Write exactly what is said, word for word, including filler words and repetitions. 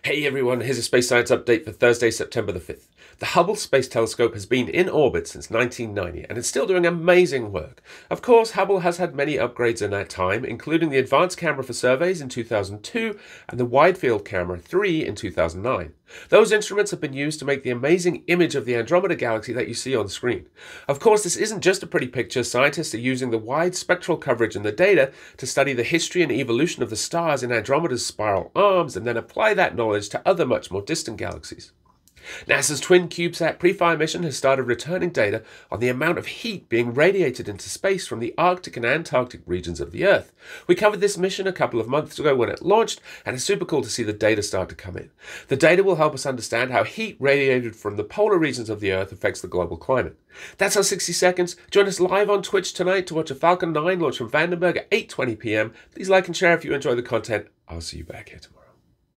Hey everyone, here's a space science update for Thursday, September the fifth. The Hubble Space Telescope has been in orbit since nineteen ninety and it's still doing amazing work. Of course, Hubble has had many upgrades in that time, including the Advanced Camera for Surveys in two thousand two and the Wide Field Camera three in two thousand nine. Those instruments have been used to make the amazing image of the Andromeda Galaxy that you see on screen. Of course, this isn't just a pretty picture. Scientists are using the wide spectral coverage and the data to study the history and evolution of the stars in Andromeda's spiral arms and then apply that knowledge to other much more distant galaxies. NASA's twin CubeSat pre-fire mission has started returning data on the amount of heat being radiated into space from the Arctic and Antarctic regions of the Earth. We covered this mission a couple of months ago when it launched, and it's super cool to see the data start to come in. The data will help us understand how heat radiated from the polar regions of the Earth affects the global climate. That's our sixty seconds. Join us live on Twitch tonight to watch a Falcon nine launch from Vandenberg at eight twenty p m. Please like and share if you enjoy the content. I'll see you back here tomorrow.